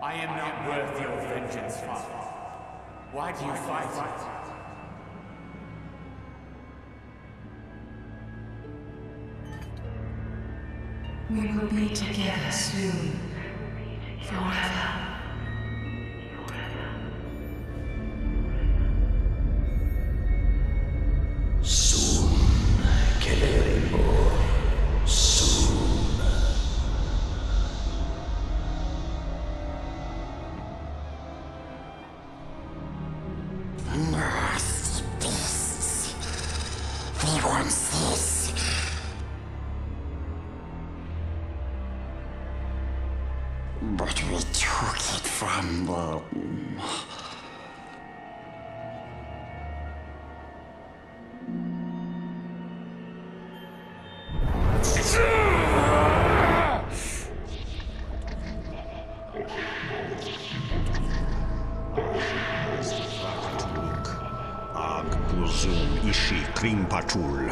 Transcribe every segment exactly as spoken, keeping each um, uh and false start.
I am not worth your vengeance, Father. Why do you fight? We will be together soon. Forever. Soon, Celebrimbor. Soon. Nasty beasts. We want this. But we took it from them. Ag Buzum Ishi Krimpachul.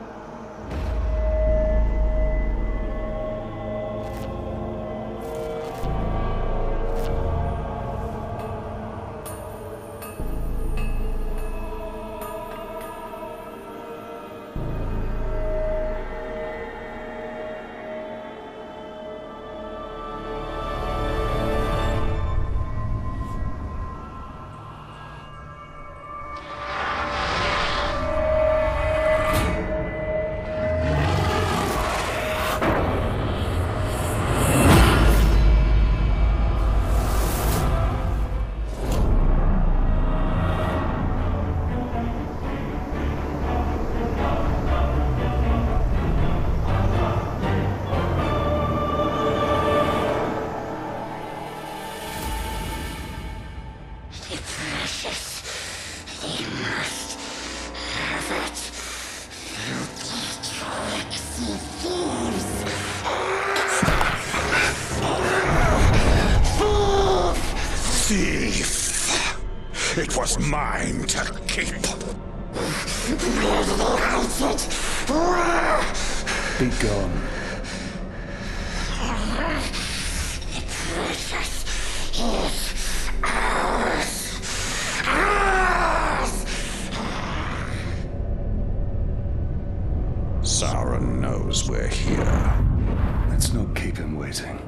Thief! It was mine to keep. Where did they hide it? Where? Be gone. The precious is ours. Ours! Sauron knows we're here. Let's not keep him waiting.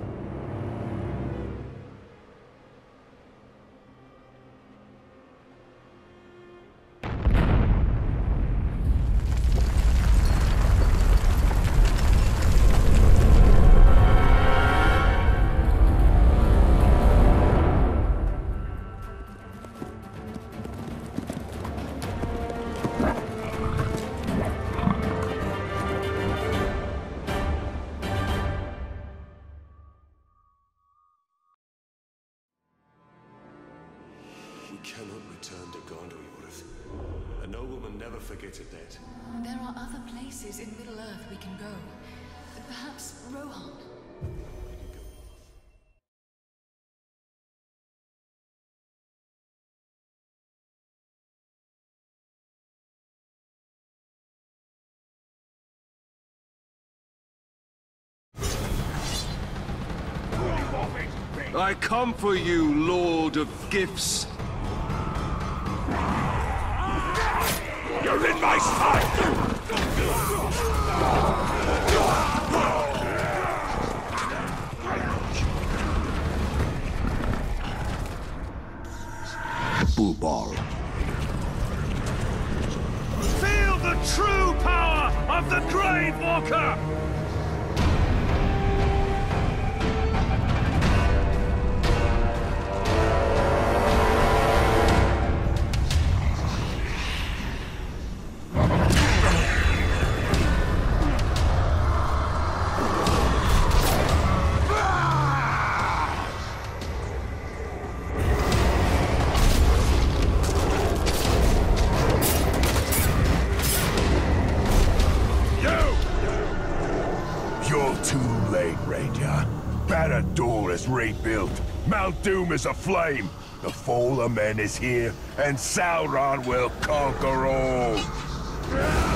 We cannot return to Gondorworth. A nobleman never forgets a debt. There are other places in Middle-earth we can go. Perhaps Rohan. I come for you, Lord of Gifts. You're in my sight! Bubal. Feel the true power of the Gravewalker! You're too late, Ranger. Barad-dûr is rebuilt. Mount Doom is aflame. The Fall of Men is here, and Sauron will conquer all.